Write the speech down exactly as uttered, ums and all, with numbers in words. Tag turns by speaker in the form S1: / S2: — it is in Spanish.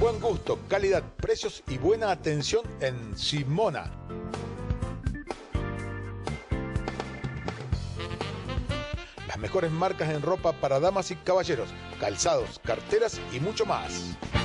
S1: Buen gusto, calidad, precios y buena atención en Simona. Las mejores marcas en ropa para damas y caballeros, calzados, carteras y mucho más.